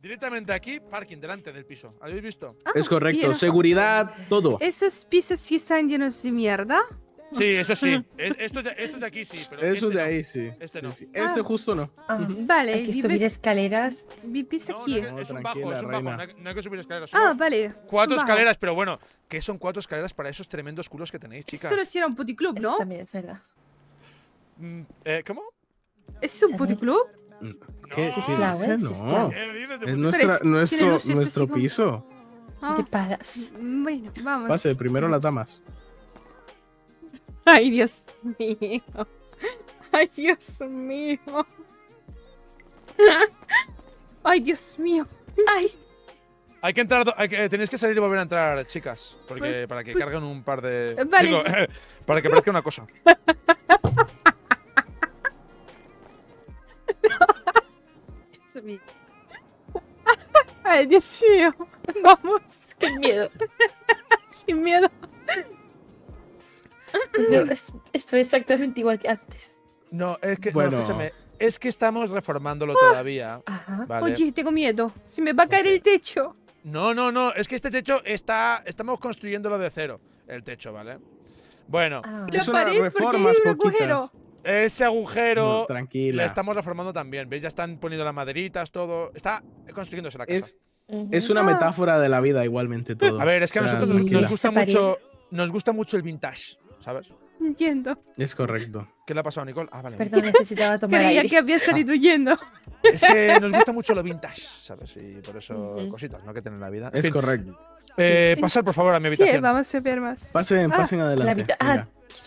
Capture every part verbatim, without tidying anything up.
Directamente aquí, parking, delante del piso. ¿Habéis visto? Ah, Es correcto, bien. seguridad, todo. ¿Esos pisos sí están llenos de mierda? Sí, eso sí. Es- Estos de, estos de aquí sí, pero Eso este de no. ahí sí. Este no. Sí, sí. Este Ah. justo no. Ah, Vale, hay que subir vives, escaleras. vives No, no, aquí. no, es un No, bajo, tranquila, es un bajo. reina. No hay, no hay que subir escaleras. Ah, Son vale. cuatro Bajo. escaleras, pero bueno, ¿qué son cuatro escaleras para esos tremendos culos que tenéis, chicas? Esto no será un puticlub, Eso ¿no? también es verdad. Mm, eh, ¿Cómo? ¿Es un puticlub? ¿Qué? Sí, ¿Qué claro, dice? ¿eh? Sí, No. claro. ¿Qué dices de Es puto- nuestra, Pero es- tiene nuestro, luces nuestro así como- piso. Ah, De palas. bueno, vamos. Pase, primero las damas. Ay, Dios mío. Ay, Dios mío. Ay, Dios mío. Ay, Hay que entrar, do- hay que, tenéis que salir y volver a entrar, chicas, porque Pues- para que pues- carguen un par de. Eh, vale. Digo, para que parezca una cosa. Dios mío. ay, Dios mío. Vamos, Qué miedo. sin miedo. Pues yo es- estoy exactamente igual que antes. No, es que. no, Bueno. escúchame, es que estamos reformándolo todavía. Ajá. ¿Vale? Oye, tengo miedo. Se me va a caer el techo. No, no, no. Es que este techo está. Estamos construyéndolo de cero. El techo, ¿vale? Bueno, Ah. La Es una pared, porque reformas hay un agujero. poquitas. ese agujero. No, Le tranquila. estamos reformando también. ¿Veis? Ya están poniendo las maderitas, todo. Está construyéndose la casa. Es, Ujú. es una Ah. metáfora de la vida igualmente todo. A ver, es que a O sea, nosotros nos, tranquila. nos gusta Esa pared. mucho. Nos gusta mucho el vintage, ¿sabes? Entiendo. Es correcto. ¿Qué le ha pasado a Nicole? Ah, vale. Perdón, necesitaba tomar Creía aire. que había salido huyendo. Es que nos gusta mucho lo vintage, ¿sabes? Y por eso Ujú. cositas, ¿no? Que tener en la vida. En Es fin, correcto. eh, pasar, por favor, a mi Sí, habitación. vamos a ver más. Pasen, Ah, pasen adelante. la mitad- ah. venga.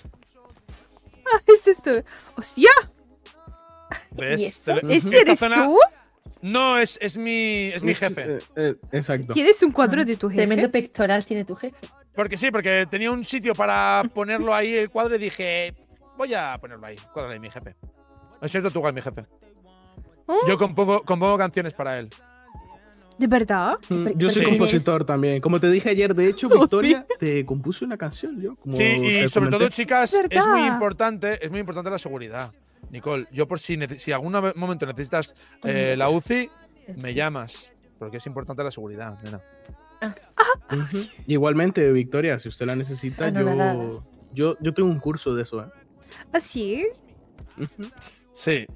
Ah, es esto. ¡Hostia! ¿Ves? ¿Y eso? Te- ¿Ese esta eres zona- tú? No, es, es mi, es mi Es, jefe. eh, eh, exacto. ¿Tienes un cuadro de tu jefe? Tremendo pectoral tiene tu jefe. Porque sí, porque tenía un sitio para ponerlo ahí el cuadro y dije, voy a ponerlo ahí. Cuadro de mi jefe. Es cierto, tú es mi jefe. Oh, Yo compongo, compongo canciones para él. ¿de verdad? Mm, Pero- Yo soy pero compositor también. Como te dije ayer, de hecho, Joder. Victoria, te compuse una canción yo. Como Sí, y te sobre todo, comenté. chicas, Es es, muy verdad. importante, es muy importante la seguridad. Nicole, yo por si, nece- si algún momento necesitas eh, la U C I, me Sí. llamas. Porque es importante la seguridad, nena. Ujú. Igualmente, Victoria, si usted la necesita, Ah, no, yo, nada. yo, yo tengo un curso de eso. ¿eh? ¿Ah, sí? Ujú. Sí.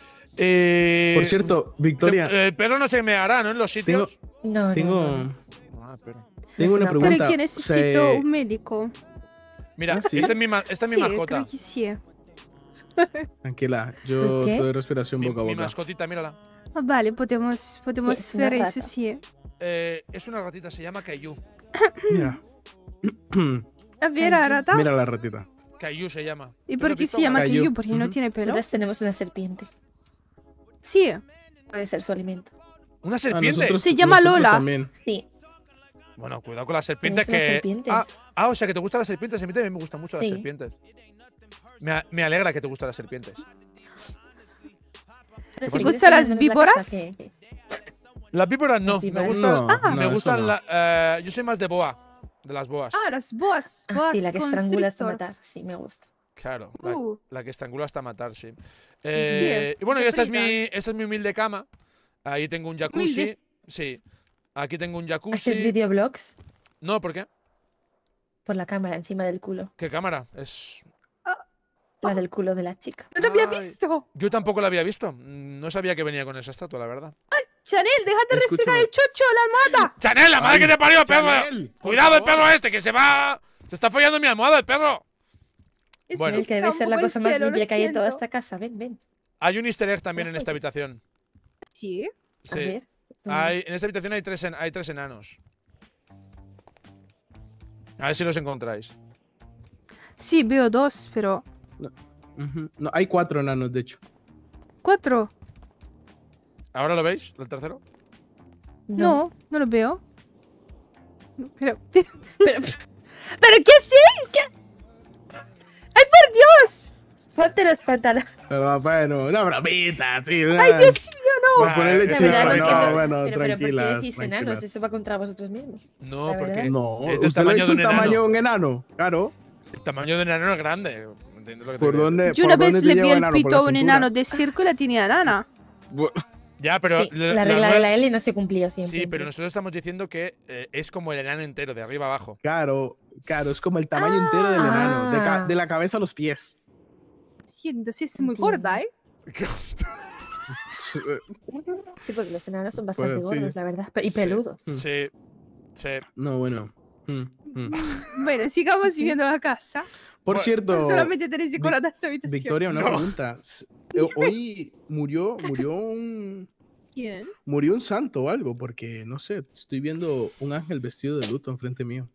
Eh, Por cierto, Victoria, eh, pero no se me hará, ¿no? En los tengo, sitios. No, no, tengo, no. Ah, pero. tengo una una- pregunta. Pero que O necesito sea, un médico. Mira, Ah, ¿sí? esta es mi, ma- esta es sí, mi mascota. creo que sí. Tranquila, yo ¿Qué? te doy respiración Mi, boca a mi boca. mascotita, mírala. Ah, vale, podemos, podemos Es una ver eso, rata. sí. Eh, es una ratita, se llama Caillou. Mira. A ver, Ay, Arata. Mira la ratita. Caillou se llama. ¿Y ¿Tú por lo qué has se visto? llama Caillou. Caillou? Porque no Ujú. tiene pelo. Nosotras tenemos una serpiente. Sí. Puede ser su alimento. ¿Una Ah, serpiente? nosotros- Se llama nosotros Lola. también. Sí. Bueno, cuidado con las serpientes ¿Tienes unas que. serpientes? Ah, ah, o sea que te gustan las serpientes. A mí también me gustan mucho Sí. las serpientes. Me, a- me alegra que te gustan las serpientes. Pero ¿Te si gustan quieres las tenernos la víboras? casa, ¿qué- qué? Las víboras no. Las Me víboras. gustan. No, Ah. me no, eso gustan no. la- eh, yo soy más de boa. De las boas. Ah, las boas. Ah, boas sí, la que estrangula hasta constrictor. matar. Sí, me gusta. Claro. La, Uh, la que estrangula hasta matar, sí. Eh, y bueno, y qué esta es, mi, frita. esta es mi humilde cama. Ahí tengo un jacuzzi. Humilde. Sí. Aquí tengo un ¿Haces jacuzzi. videoblogs? No, ¿por qué? Por la cámara, encima del culo. ¿Qué cámara? Es. La del culo de la chica. no lo había Ay. visto. Yo tampoco la había visto. Mm, No sabía que venía con esa estatua, la verdad. Chanel, déjate de restregar Escúchame. el chocho, la almohada. ¡Chanel, la madre Ay, que te parió, perro! Chanel, por ¡Cuidado el favor. perro este, que se va! ¡Se está follando mi almohada, el perro! Es Bueno. que Es que está debe un ser la poco el cosa más cielo, lo limpia que hay en toda siento. esta casa. Ven, ven. Hay un easter egg también en esta Gracias. habitación. Sí. A Sí. ver. Hay, en esta habitación hay tres, en- hay tres enanos. A ver si los encontráis. Sí, veo dos, pero. Ujú. No, hay cuatro enanos, de hecho. ¿Cuatro? ¿Ahora lo veis? ¿El tercero? No, no, lo veo. No, Pero. Pero, ¿Pero qué hacéis? ¡Ay, por Dios! ponte los pantalones. Pero bueno, una bromita, sí. Una... ¡Ay, Dios mío, no! Por ponerle La La chispa, verdad, es no que no, entiendo. bueno, pero, pero ¿por qué tranquilas, decís enanos? tranquilas. Eso va contra vosotros mismos. No, La porque verdad. No, es del usted le tamaño hizo de un un enano. tamaño de un enano, claro. el tamaño de un enano es grande. ¿Entiendes lo que te ¿Por digo? dónde, Yo por una dónde vez te le lleva vi un el enano? ¿Por pito la a un cintura? enano de circo y la tenía nana. Bu- Ya, pero Sí, la- la la regla de nueva- la L no se cumplía siempre. Sí, pero nosotros estamos diciendo que eh, es como el enano entero, de arriba abajo. Claro, claro, es como el tamaño entero del enano, de, ca- Ah. de la cabeza a los pies. Sí, entonces es muy Entiendo. gorda, ¿eh? Sí, porque los enanos son bastante Pues sí. gordos, la verdad. pe- Y Sí. peludos. Sí, sí. No, bueno. Mm, mm. Bueno, sigamos Sí. viendo la casa. Por Bueno, cierto, Solamente tenéis Vi- decorada esta habitación. Victoria, una No. pregunta. S- eh, Hoy murió, murió un, ¿Quién? murió un santo o algo, porque no sé, estoy viendo un ángel vestido de luto enfrente mío.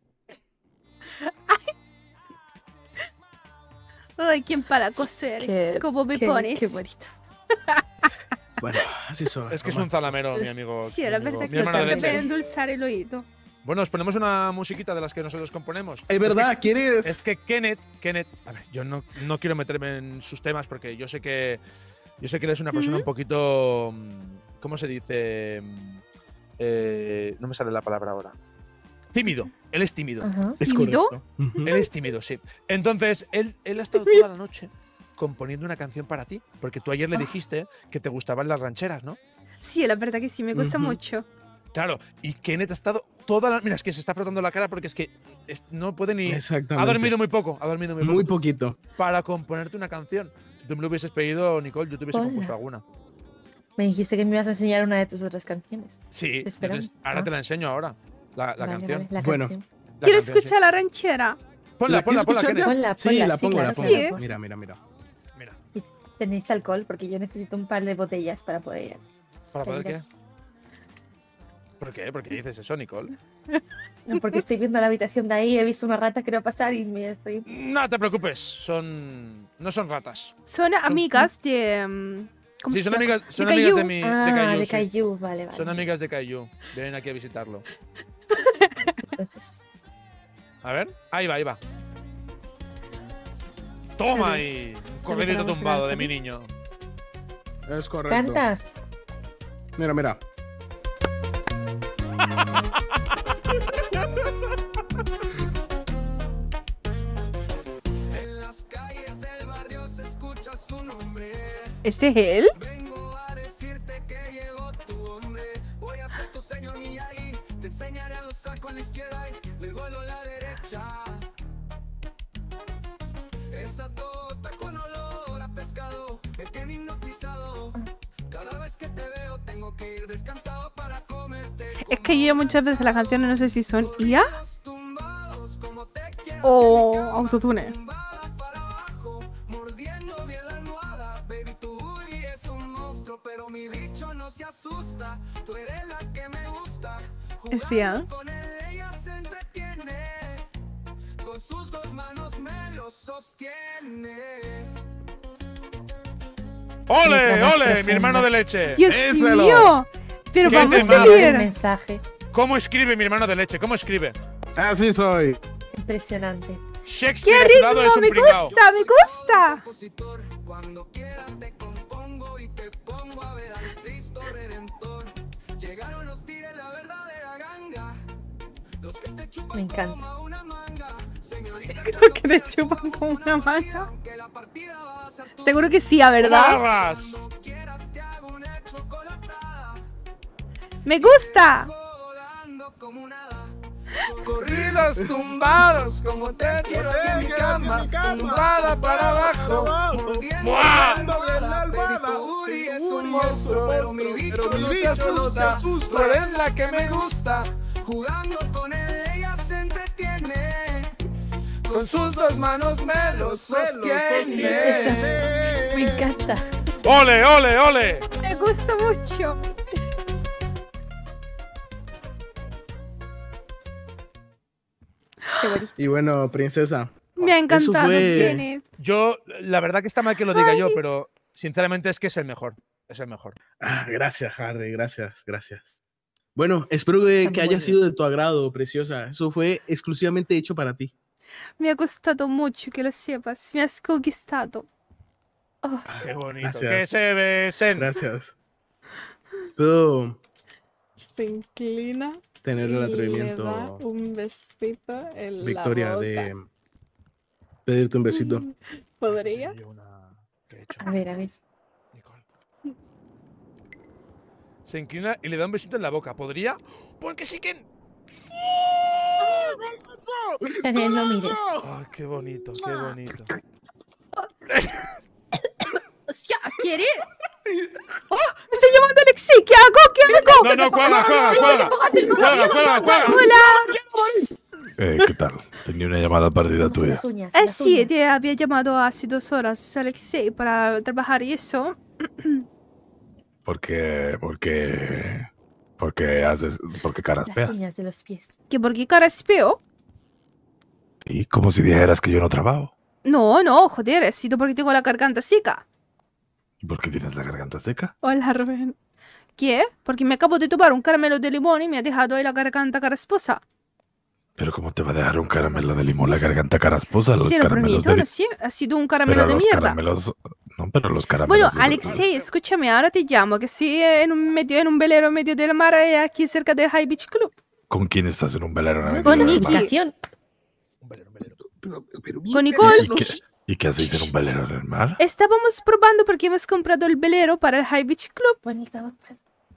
Ay, quién palacoso eres. Qué- ¿Cómo me qué- pones? Qué bonito. Bueno, así son. Es que es Omar. un zalamero, mi amigo. Sí, mi la amigo- verdad mi que hermano de se leche. puede endulzar el oído. Bueno, os ponemos una musiquita de las que nosotros componemos. Es verdad, ¿quieres? Es que Kenneth, Kenneth, a ver, yo no, no quiero meterme en sus temas porque yo sé que yo sé que él es una persona un poquito, mm, ¿cómo se dice? Mm, eh, no me sale la palabra ahora. Tímido. Él es tímido. Ajá. Es ¿Tímido? correcto. Ujú. Él es tímido, sí. Entonces, él, él ha estado toda la noche componiendo una canción para ti, porque tú ayer le Ah. dijiste que te gustaban las rancheras, ¿no? Sí, la verdad que sí, me gusta Ujú. mucho. Claro, y Kenneth ha estado toda la… Mira, es que se está frotando la cara porque es que es- no puede ni… Exactamente. Ha dormido muy poco, ha dormido muy poco. Muy poquito. Para componerte una canción. Si tú me lo hubieses pedido, Nicole, yo te hubiese Hola. compuesto alguna. Me dijiste que me ibas a enseñar una de tus otras canciones. Sí, yo te- Esperando. ahora Ah. te la enseño ahora. La, la Vale, canción. vale, la Bueno. canción. La Quiero canción, sí. escuchar la ranchera. Ponla, ¿La ponla, quieres ponla, escuchar Kenneth. ya? Ponla, Sí, ponla, la sí, pongo, claro, la Sí, pongo. ¿eh? claro. Mira, mira, mira. Mira, ¿Tenéis alcohol? Porque yo necesito un par de botellas para poder. ¿para poder Mira. qué? ¿Por qué? ¿Por qué dices eso, Nicole? No, porque estoy viendo la habitación de ahí, he visto una rata, quiero pasar y me estoy. No te preocupes, son… No son ratas. Son amigas de. mm, ¿Cómo Sí, se son llama? amigas, son De amigas de Caillou. mi… Ah, de Caillou, de sí. Caillou, vale, vale. Son amigas de Caillou. Vienen aquí a visitarlo. Entonces, A ver, ahí va, ahí va. Toma Vale. ahí, un corridito vamos a tumbado de lanzar. mi niño. Es correcto. ¿cantas? Mira, mira. En las calles del barrio se escucha su nombre. ¿Este es él? Vengo a decirte que llegó tu hombre. Voy a ser tu señor Miyagi. Te enseñaré a los tacos a la izquierda y luego a la derecha. Esa tota con olor a pescado me tiene hipnotizado. Cada vez que te veo tengo que ir descansado para comerte. Es que yo muchas veces las canciones no sé si son I A Los tumbados como te quiero. o autotune. Tumbada para abajo, mordiendo bien la almohada. Baby, tu booty es un monstruo, pero mi bicho no se asusta. Tú eres la que me gusta. Es I A. Jugando con él, ella se entretiene. Con sus dos manos me lo sostiene. ¡Ole, Letra más ole! Mi profunda. hermano de leche. ¡Dios Éntelo. mío! Pero ¿Qué vamos tema? a El ver. mensaje. ¿Cómo escribe mi hermano de leche? ¿Cómo escribe? Así soy. Impresionante. Shakespeare ¡Qué a su lado es ritmo! un ¡Me pringao. gusta! ¡Me gusta! Compositor, cuando quieras te compongo y te pongo a ver al Cristo Redentor. Llegaron los tigres, la verdadera ganga. Los que te chupan Me encanta. como una manga. Señorita, Creo que te chupan como una manga. aunque la partida va a ser tu Seguro que sí, a verdad. ¡Barras! Cuando quieras te hago una chocolatada. ¡Me gusta! Volando como un hada. Corridos tumbados como te quiero aquí en mi cama. Tumbada para abajo. Mordiendo ¡Buah! la almohada. Baby, tu booty es un monstruo, pero mi bicho no se asusta. Tú eres la que me gusta. Jugando con él ella se entretiene. Con sus dos manos me lo sostiene. Me encanta. ¡Ole, ole, ole! Me gusta mucho. Qué bonito. Y bueno, princesa. Me ha encantado, fue- Kenneth. Yo, la verdad que está mal que lo diga yo, pero sinceramente es que es el mejor. Es el mejor. Ah, gracias, Harry. Gracias, gracias. Bueno, espero que, Está que muy haya bien. sido de tu agrado, preciosa. Eso fue exclusivamente hecho para ti. Me ha gustado mucho que lo sepas. Me has conquistado. Oh, ¡Qué bonito! Gracias. ¡Que se besen! Gracias. Puedo Se inclina. tener el atrevimiento, un besito en Victoria, de pedirte un besito. ¿Podría? Yo una que he hecho, a ver, a ver. Nicole. Se inclina y le da un besito en la boca. ¿Podría? Porque sí que… Daniel, no mires. ¡Ay, qué bonito, qué bonito! Hostia, ¿quiere? ¡Oh! ¡Me está llamando Alexei! ¿Qué hago? ¿Qué hago? No, no, cuelga, cuelga, cuelga. Cuelga, cuelga, cuelga. ¡Hola! Eh, ¿qué tal? Tenía una llamada perdida tuya. Las uñas, Eh, las sí, uñas. te había llamado hace dos horas Alexei para trabajar y eso. ¿Por qué? ¿Por qué? ¿Por qué haces? ¿Por qué caras Las feas? uñas de los pies. ¿Que por qué cara es feo? Y como si dijeras que yo no trabajo. No, no, joder, ha sido porque tengo la garganta seca. ¿Y por qué tienes la garganta seca? Hola, Rubén. ¿Qué? Porque me acabo de tomar un caramelo de limón y me ha dejado ahí la garganta carasposa. ¿Pero cómo te va a dejar un caramelo de limón la garganta carasposa? Los Te lo caramelos prometo, de no li- sé, ha sido un Pero caramelo de los mierda. caramelos… No, pero los Bueno, caramelos… de- Alexei, escúchame, ahora te llamo, que estoy en un medio, en un velero en medio del mar, eh, aquí cerca del High Beach Club. ¿Con quién estás en un velero en la Con Con avenida del Nicky. mar? Notificación. Un velero, un velero. Pero, pero Con Nicole. ¿Y qué, ¿Y qué hacéis en un velero en el mar? Estábamos probando porque hemos comprado el velero para el High Beach Club. Pon el altavoz, pues.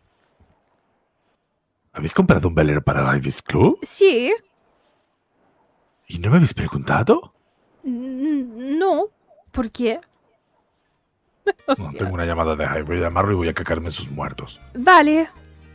¿Habéis comprado un velero para el Ibis Club? Sí. ¿Y no me habéis preguntado? Mm, No. ¿Por qué? No, tengo una llamada de Jai. Voy a llamarlo y voy a cacarme en sus muertos. Vale.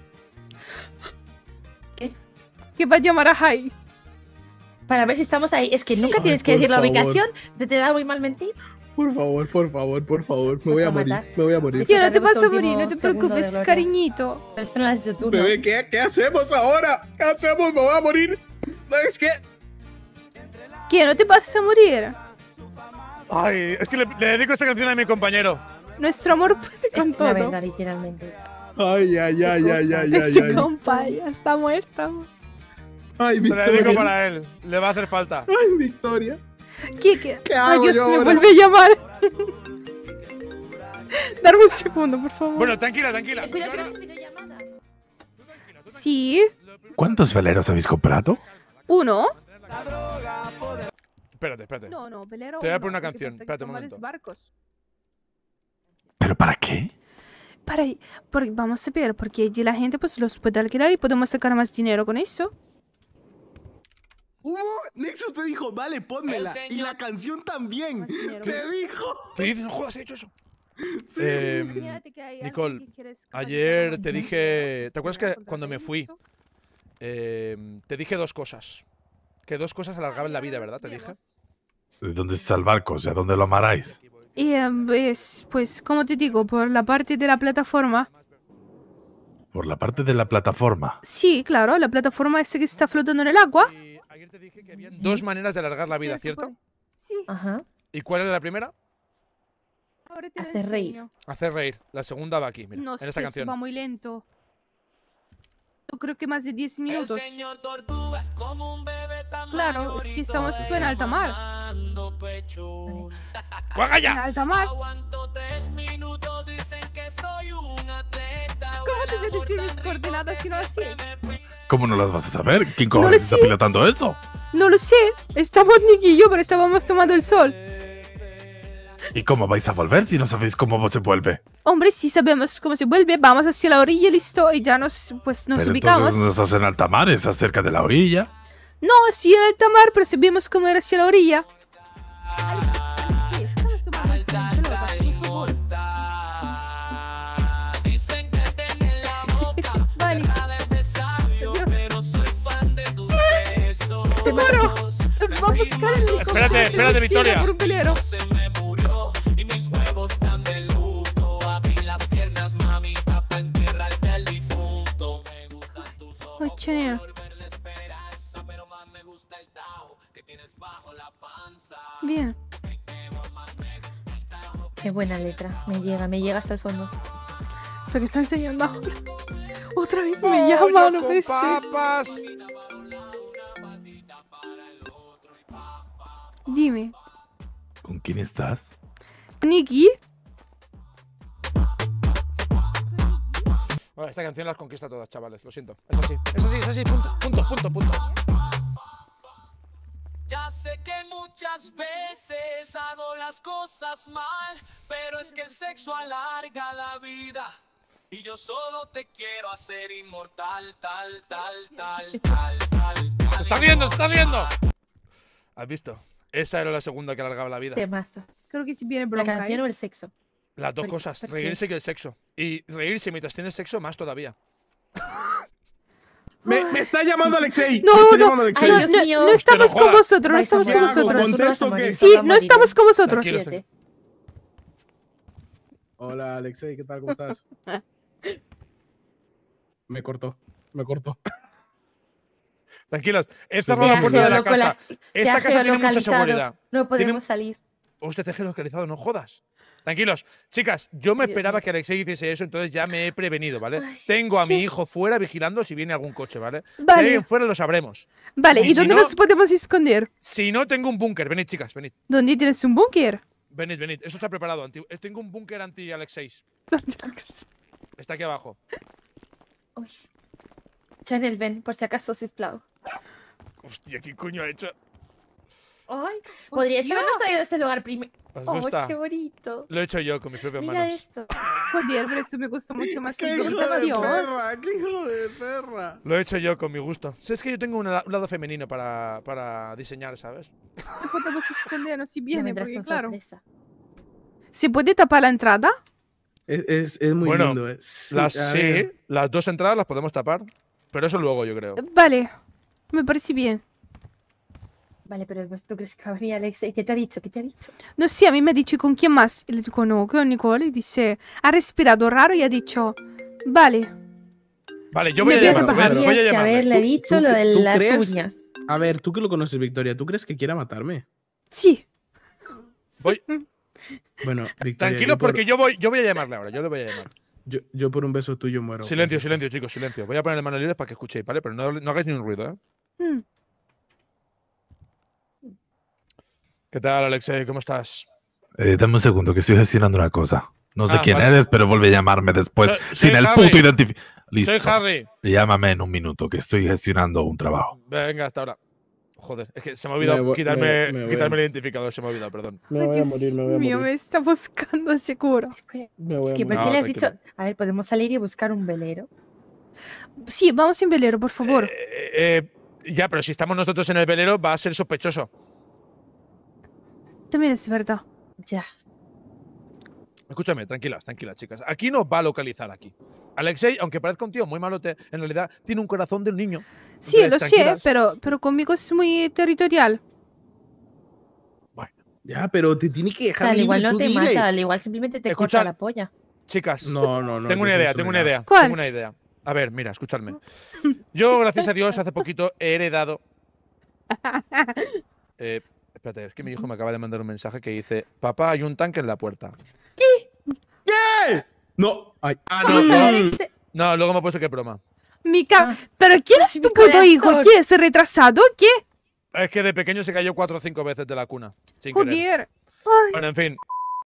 ¿Qué? Que va a llamar a Jai. Para ver si estamos ahí. Es que nunca Ay, tienes que por decir la favor. ubicación. ¿Se te da muy mal mentir? Por favor, por favor, por favor. Me Vas voy a a morir. matar. Me voy a morir. Tío, no te Disfrutaremos vas a tu morir, no último te segundo de preocupes, gloria. cariñito. Pero esto no lo has dicho tú, ¿no? Bebé, ¿qué, ¿qué hacemos ahora? ¿Qué hacemos? Me voy a morir. No, es que… ¿Qué? ¿No te vas a morir? Ay, es que le, le dedico esta canción a mi compañero. Nuestro amor puede con Es la todo. verdad, literalmente. Ay, ay, ay, ay, ay, ay, Este ay. compa ya está muerto. Ay, Se le dedico Victoria. para él. Le va a hacer falta. Ay, Victoria. ¿Qué? ¿Qué? ¿Qué Ay, hago Dios, yo me ahora? vuelve a llamar. Darme un segundo, por favor. Bueno, tranquila, tranquila. Eh, Cuidado que no es videollamada. Sí. ¿Cuántos veleros habéis comprado? ¿Uno? Espérate, espérate. No, no, velero. Te voy a uno, poner una porque canción, pasa que espérate un son varios momento. barcos. ¿Pero para qué? Para, porque, vamos a ver, porque allí la gente pues los puede alquilar y podemos sacar más dinero con eso. Uh, Nexus te dijo, vale, pónmela. Y la canción también. Más dinero. Te dicho? ¿Qué dices? No jodas, he hecho eso. Sí. Eh, Imagínate que hay alguien Nicole, que quiere escapar de ayer casa. te dije. ¿Te acuerdas que Contra cuando me fui, eso. eh, te dije dos cosas? Que dos cosas alargaban la vida, ¿verdad? Te dije. ¿De dónde está el barco? O sea, ¿dónde lo amaráis? Y eh, pues, pues, como te digo, por la parte de la plataforma. Por la parte de la plataforma. Sí, claro, la plataforma esta que está flotando en el agua. Y ayer te dije que había dos maneras de alargar la vida, ¿cierto? Sí, Ajá. ¿Y cuál era la primera? ahora te lo Hacer reír. enseño. Hacer reír. La segunda va aquí, mira, No en sé, esta esto canción. va muy lento. Yo creo que más de diez minutos. Claro, es que estamos en alta mar. ¡Juega En ya! alta mar. ¿Cómo te voy a decir mis coordenadas si no así? ¿Cómo no las vas a saber? ¿Quién No lo cojones está sé. pilotando eso? No lo sé. Estamos Nicky y yo, pero estábamos tomando el sol. ¿Y cómo vais a volver si no sabéis cómo se vuelve? Hombre, si sabemos cómo se vuelve, vamos hacia la orilla y listo. Y ya nos, pues, nos Pero ubicamos. entonces no estás en alta mar, estás cerca de la orilla. No, sí en alta mar, pero sabemos cómo ir hacia la orilla. Estamos tomando el sol, pelota, por favor. Vale. Seguro. Nos va a buscar el helicóptero Espérate, que espérate, nos Victoria. tira por un velero. Ay, Chanel. Bien. Qué buena letra. Me llega, me llega hasta el fondo. Pero que está enseñando ahora. Otra vez me Pollo llama, no con puede ser. papas. Dime. ¿Con quién estás? Nicky. Bueno, esta canción las conquista todas, chavales. Lo siento. Es así, es así, es así. Punto, punto, punto, punto. Ya sé que muchas veces hago las cosas mal, pero es que el sexo alarga la vida. Y yo solo te quiero hacer inmortal, tal, tal, tal, tal, tal, tal. ¡Se está viendo, se está viendo! ¿Has visto? Esa era la segunda que alargaba la vida. Temazo. Creo que si viene La bronca. canción ¿eh? o el sexo. Las dos ¿Por- cosas, por qué? reírse y el sexo. Y reírse mientras tienes sexo, más todavía. Me, me está llamando Alexei. No, me está no. llamando Alexei. Ay, No, Dios no, mío. no estamos Pero con joda. vosotros, no Vais a estamos con morir. vosotros. ¿Contesto Tú vas a qué? morir, Sí, tú vas a no morir. estamos con vosotros. Tranquilo. Siete. Hola, Alexei, ¿qué tal? ¿Cómo estás? Me cortó. Me cortó. Tranquilos, he Sí, cerrado te la ha puerta de la geolocola- casa. Te Esta ha casa tiene mucha geolocalizado. seguridad. No podemos Tiene- salir. Usted te ha geolocalizado, no jodas. Tranquilos, chicas, yo me Dios esperaba mío. que Alexei hiciese eso, entonces ya me he prevenido, ¿vale? Ay, Tengo a mi ¿qué? hijo fuera vigilando si viene algún coche, ¿vale? Si hay Vale, alguien fuera lo sabremos. vale. Y ¿Y si dónde no- nos podemos esconder? Si no, tengo un búnker. Venid, chicas, venid. ¿Dónde tienes un búnker? Venid, venid. Esto está preparado. Anti- Tengo un búnker anti-Alexei. Está aquí abajo. Uy. Chanel, ven, por si acaso, sisplau. Hostia, ¿qué coño ha hecho? Ay, podríais Hostia. habernos traído a este lugar primero. ¿Os Ay, gusta? qué bonito. Lo he hecho yo con mis propias Mira manos. esto. Joder, pero esto me gustó mucho más que ¡Qué tu hijo de habitación. perra! ¡Qué hijo de perra! Lo he hecho yo con mi gusto. Si es que yo tengo un, la- un lado femenino para, para diseñar, ¿sabes? No podemos escondernos si No viene, vendrás porque con claro. sorpresa. ¿Se puede tapar la entrada? Es, es, es muy Bueno, lindo. eh. Sí, Las, a sí, ver. las dos entradas las podemos tapar. Pero eso luego, yo creo. Vale, me parece bien. Vale, pero pues, ¿tú crees que va a venir Alexei? ¿Qué te ha dicho? ¿Qué te ha dicho? No sé, a mí me ha dicho ¿con quién más? Y le digo no, con Nicole. Y dice, ha respirado raro y ha dicho, vale. Vale, yo Me voy a voy a llamarlo. Voy a, preparar. voy a Tendrías que llamarle. haberle ¿Tú- dicho tú lo cre- de tú las crees? uñas. A ver, tú que lo conoces, Victoria, ¿tú crees que quiera matarme? Sí. Voy- Bueno, Victoria, Tranquilo, yo por, porque yo voy, yo voy a llamarle ahora. Yo le voy a llamar. yo, yo por un beso tuyo muero. Silencio, princesa. silencio, chicos, silencio. Voy a ponerle manos libres para que escuchéis, ¿vale? Pero no, no hagáis ni un ruido, ¿eh? Mm. ¿Qué tal, Alexei? ¿Cómo estás? Eh, dame un segundo, que estoy gestionando una cosa. No sé Ah, quién vale. eres, pero vuelve a llamarme después Soy- sin soy el Harry. puto identific... Listo. Soy Harry. Llámame en un minuto, que estoy gestionando un trabajo. Venga, hasta ahora. Joder, es que se me ha olvidado Me voy- quitarme, me- me voy quitarme a- el identificador, se me ha olvidado, perdón. Me voy a Dios morir, me voy a mío, morir. me está buscando seguro. Después- Me voy Es a que, ¿por morir. qué No, le has tranquilo. dicho? A ver, podemos salir y buscar un velero. Sí, vamos en velero, por favor. Eh, eh, ya, pero si estamos nosotros en el velero va a ser sospechoso. También es verdad. Ya. Escúchame, tranquilas, tranquilas, chicas. Aquí nos va a localizar aquí. Alexei, aunque parezca un tío muy malote, en realidad tiene un corazón de un niño. Sí, Entonces, lo sé, tranquilas. pero, pero conmigo es muy territorial. Ya, pero te tiene que O dejar sea, al libre, igual no tú te dile. mata, al igual simplemente te Escucha- corta la polla. Chicas, No, no, no. tengo una yo soy idea, su tengo una legado. idea. ¿Cuál? Tengo una idea. A ver, mira, escuchadme. Yo, gracias a Dios, hace poquito he heredado. Eh, espérate, es que mi hijo me acaba de mandar un mensaje que dice: Papá, hay un tanque en la puerta. No. Ay. Ah, ¿Cómo no, sabe no. este? No, luego me ha puesto que es broma. Mi ca- Ah. ¿Pero quién es Mi tu puto hijo? corazón. ¿Quién es retrasado? ¿Qué? Es que de pequeño se cayó cuatro o cinco veces de la cuna. Sin querer. Joder. Ay, Bueno, en fin.